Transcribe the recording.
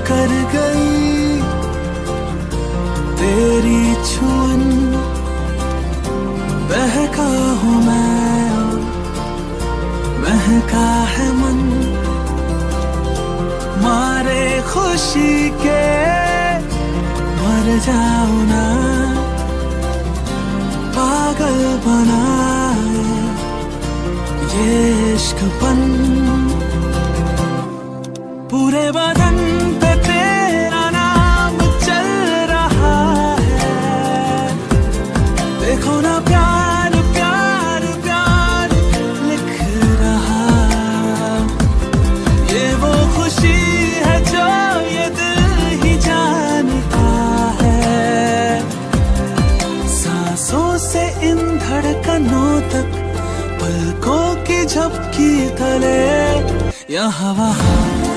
कर गई तेरी छुअन, बहका हूँ मैं और महका है मन, मारे खुशी के मर जाऊं ना, पागल बनाए ये इश्कपन। पूरे बदन पे तेरा नाम चल रहा है, देखो ना प्यार प्यार प्यार लिख रहा। ये वो खुशी है जो ये दिल ही जानता है, सांसों से इन धड़कनों तक, पलकों की झपकी तले, यहाँ वहाँ